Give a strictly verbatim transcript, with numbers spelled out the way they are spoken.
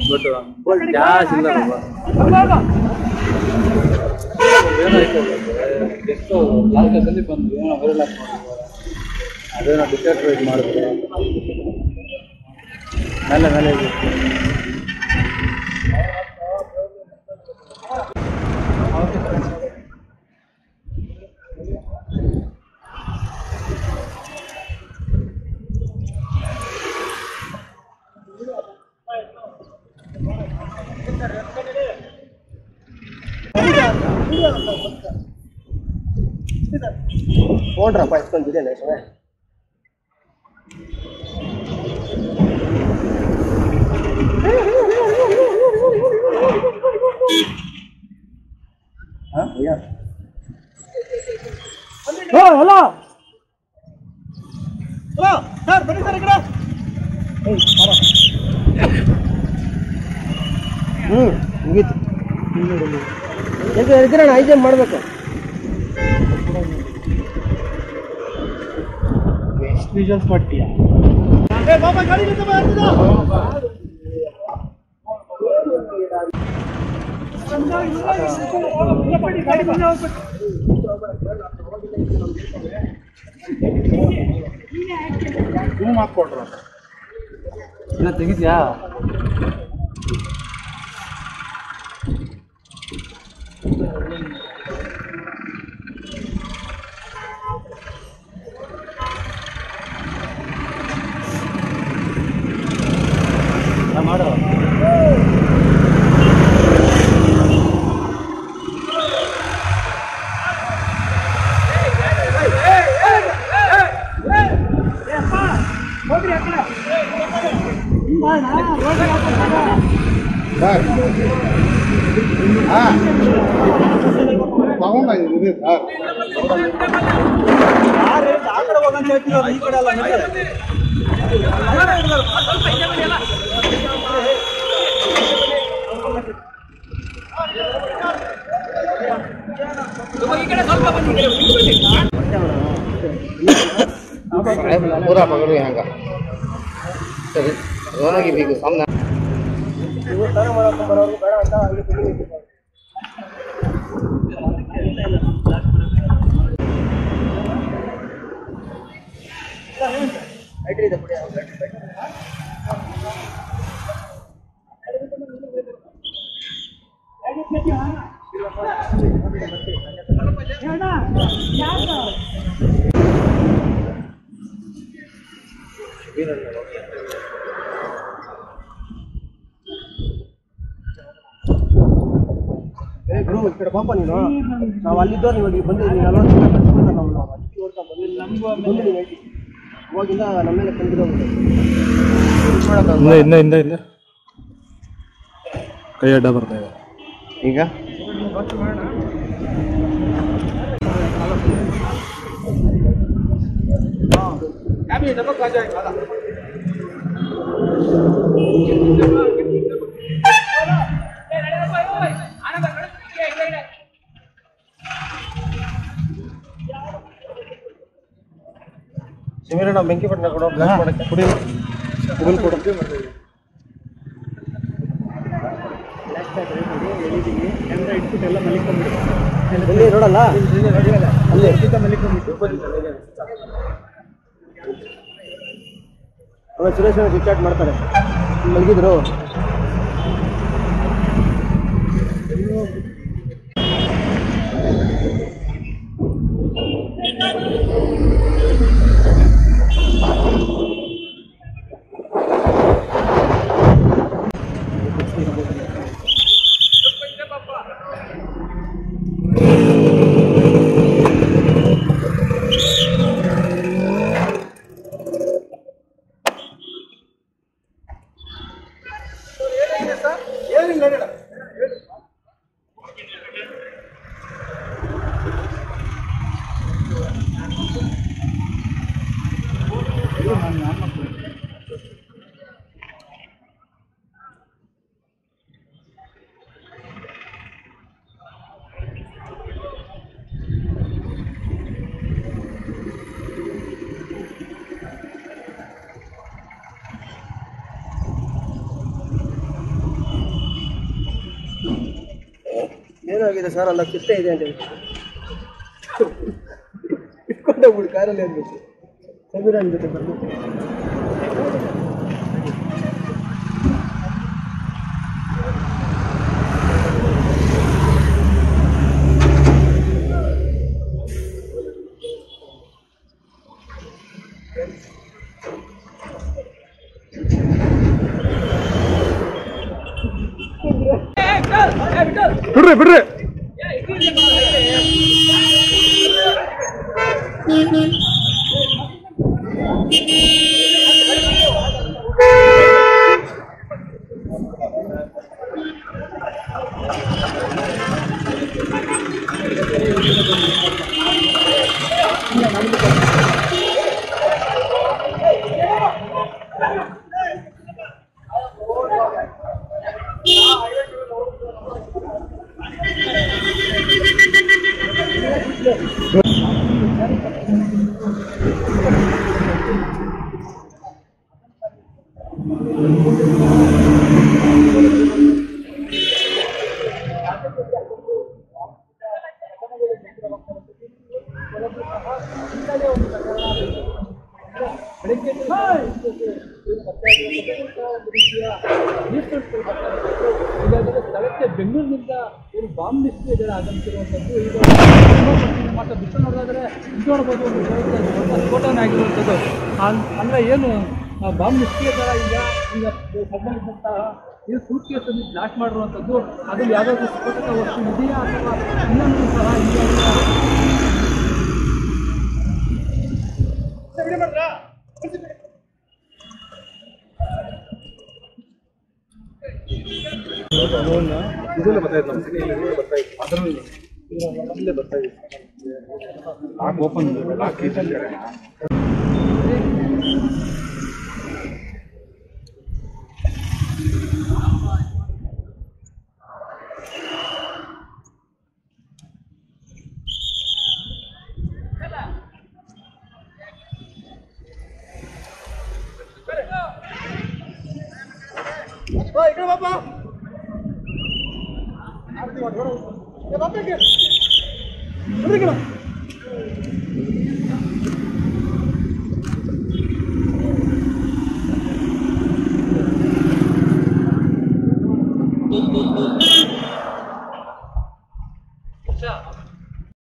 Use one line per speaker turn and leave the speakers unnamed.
but cash ಇಲ್ಲ ಎಷ್ಟು ಲಾಸ್ಟಲ್ಲಿ ಬಂದು ಏನೋ ವೈರಲ್ ಆಗಿ ಮಾಡಿದ್ದಾರೆ ಅದೇನೋ ಡಿಸೈಡ್ ರೇಟ್ ಮಾಡಿದ್ರೆ ಮೇಲೆ ಮೇಲೆ
ನೋಡ್ರಪ್ಪ ಎತ್ಕೊಂಡು ಬಿಡಲ್ಲ ಸುಮ್ಮನೆ ಹಲೋ ಹಲೋ ಸರ್ ಬನ್ನಿ ಸರ್ ಈ ಕಡೆ ಹ್ಞೂ ಮುಗೀತು ಎದ್ದಿರೋಣ ಐದು ಜನ ಮಾಡಬೇಕು ಎಷ್ಟು ವಿಜುವಲ್ಸ್ ಮಾಡ್ತೀಯ ಹಾಕೊಡ್ರ
ಇಲ್ಲ ತೆಗಿದ್ಯಾ ಮಾಡು
ಸರ್ ಹಾಂ ತಗೊಂಡ ಇದೆ ಸರ್ ಆ ಕಡೆ ಹೋಗಂತ ಹೇಳ್ತಿರೋದು ಈ ಕಡೆ ಅಲ್ಲ पूरा पकड़ो यहाँ का दोनों की भी सामने ಗುರು ಈ ಕಡೆ ಪಾಪ ನೀನು ನಾವು ಅಲ್ಲಿದ್ದೋ ನೀವು ಬಂದಿದ್ದೀವಿ ನಲ್ವತ್ತು ಬಂದಿದ್ದೀವಿ ಇವಾಗಿಂದ ನಮ್ಮ ಮೇಲೆ ಕಂಡಿರೋದು
ಇಲ್ಲ ಇಲ್ಲ ಇಲ್ಲ ಕೈ ಅಡ್ಡ ಬರ್ತಾ ಇದೆ
ಈಗ ಸಿಮಿರಣ್ಣ ಬೆಂಕಿ ಪಟ್ಟಣ ಕೊಡೋ ಬ್ಲಾಕ್ ಮಾಡಕ್ಕೆ ಕುಡಿ ಮೊಬೈಲ್ ಕೊಡು ಕ್ಯಾಮ್ರಾ ಇಟ್ಬಿಟ್ಟು ಎಲ್ಲ ಮಲಿಕೊಂಡ್ಬಿಟ್ಟು ಎಲ್ಲಿ ನೋಡಲ್ಲ ಅಲ್ಲಿ ಮಲಿಕೊಂಡ್ಬಿಟ್ಟು ಅವಾಗ ಸುರೇಶ್ ರಿಚಾರ್ಜ್ ಮಾಡ್ತಾರೆ ಮಲಗಿದ್ರು ಏನಾಗಿದೆ ಸರ್ ಅಲ್ಲ ಚಿಟ್ಟೆ ಇದೆ ಅಂತ ಹೇಳಿ ಇಟ್ಕೊಂಡೋಗ್ಬಿಡು ಕಾರಲ್ಲಿ ಅಂದ್ಬಿಟ್ಟು ಸಮೀರನ್ ಜೊತೆ ಬಂದು
ಬಿಡ್ರಿ ಬಿಡ್ರಿ ಸ್ಥಳಕ್ಕೆ ಬೆಂಗಳೂರಿನಿಂದ ಏನು ಬಾಂಬ್ ನಿಷ್ಕ್ರಿಯ ಜನ ಆಗಮಿಸಿರುವಂಥದ್ದು ಈಗ ಮಾತ್ರ ದೃಶ್ಯ ನೋಡೋದಾದ್ರೆ ಇದು ನೋಡ್ಬೋದು ಒಂದು ಸ್ಫೋಟನೆ ಆಗಿರುವಂಥದ್ದು ಅಂದರೆ ಏನು ಬಾಂಬ್ ನಿಷ್ಕ್ರಿಯ ಜನ ಈಗ ಈಗ ಸಂಬಂಧಿಸಿದಂತಹ ಇದು ಸೂಟ್ ಕೇಸಲ್ಲಿ ಬ್ಲಾಸ್ಟ್ ಮಾಡಿರುವಂಥದ್ದು ಅದ್ರಲ್ಲಿ ಯಾವುದಾದ್ರೂ ಸ್ಫೋಟಕ ವಸ್ತು ಇದೆಯಾ ಅಥವಾ ಇನ್ನೊಂದು ಸಹ ಇದೆಲ್ಲ ಬರ್ತಾಯಿತ್ತು ನಮ್ಮ ಸಿಟಿಯಲ್ಲಿ ಬರ್ತಾಯಿತ್ತು ಅದರಲ್ಲಿ ಇಲ್ಲೇ ಬರ್ತಾಯಿತ್ತು ಲಾಕ್ ಓಪನ್ ಲಾಕ್ ಕಿಚನ್ ಕಡೆ
ಬಾಬಾ ಬಾಬಾ